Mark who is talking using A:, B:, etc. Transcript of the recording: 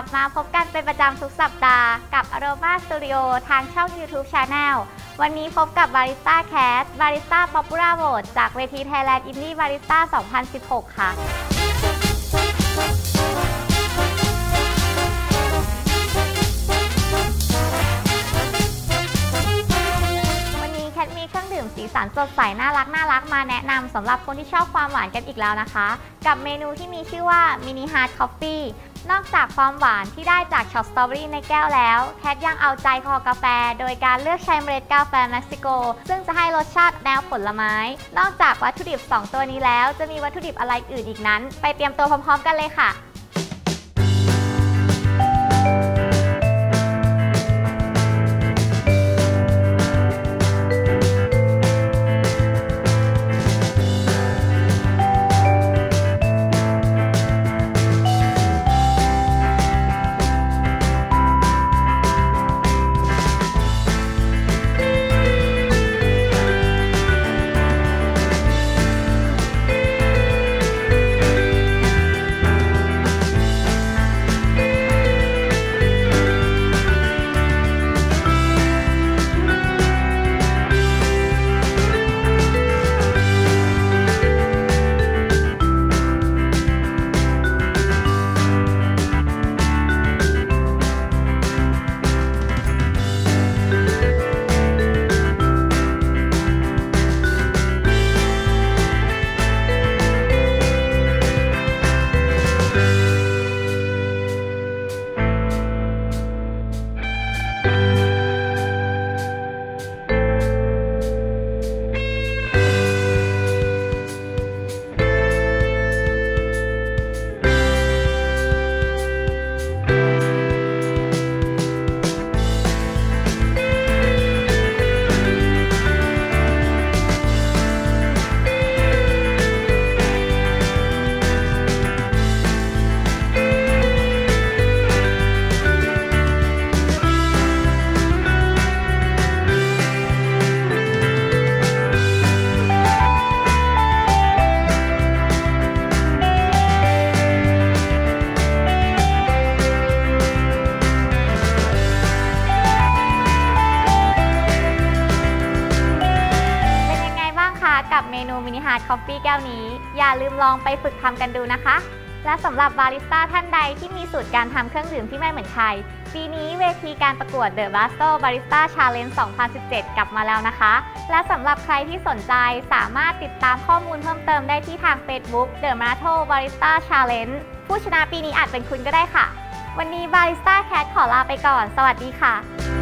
A: ลับมาพบกันเป็นประจำทุกสัปดาห์กับ Aroma Studio ทางช่อง YouTube Channel วันนี้พบกับ Barista Cat Barista Popular Vote จากเวที Thailand Indie Barista 2016 ค่ะมีเครื่องดื่มสีสันสดใสน่ารักมาแนะนำสำหรับคนที่ชอบความหวานกันอีกแล้วนะคะกับเมนูที่มีชื่อว่า Mini Hard Coffee นอกจากความหวานที่ได้จากช็อตสตรอเบอรี่ในแก้วแล้วแคทยังเอาใจคอกาแฟโดยการเลือกใช้เมล็ดกาแฟเม็กซิโกซึ่งจะให้รสชาติแนวผลไม้นอกจากวัตถุดิบ2ตัวนี้แล้วจะมีวัตถุดิบอะไรอื่นอีกนั้นไปเตรียมตัวพร้อมๆกันเลยค่ะกับเมนูมินิฮาร์ดคอฟฟี่แก้วนี้อย่าลืมลองไปฝึกทำกันดูนะคะและสำหรับบาริสต้าท่านใดที่มีสูตรการทำเครื่องดื่มที่ไม่เหมือนใครปีนี้เวทีการประกวด The Basto Barista Challenge 2017 กลับมาแล้วนะคะและสำหรับใครที่สนใจสามารถติดตามข้อมูลเพิ่มเติมได้ที่ทาง Facebook The Basto Barista Challenge ผู้ชนะปีนี้อาจเป็นคุณก็ได้ค่ะวันนี้ Barista Cat ขอลาไปก่อนสวัสดีค่ะ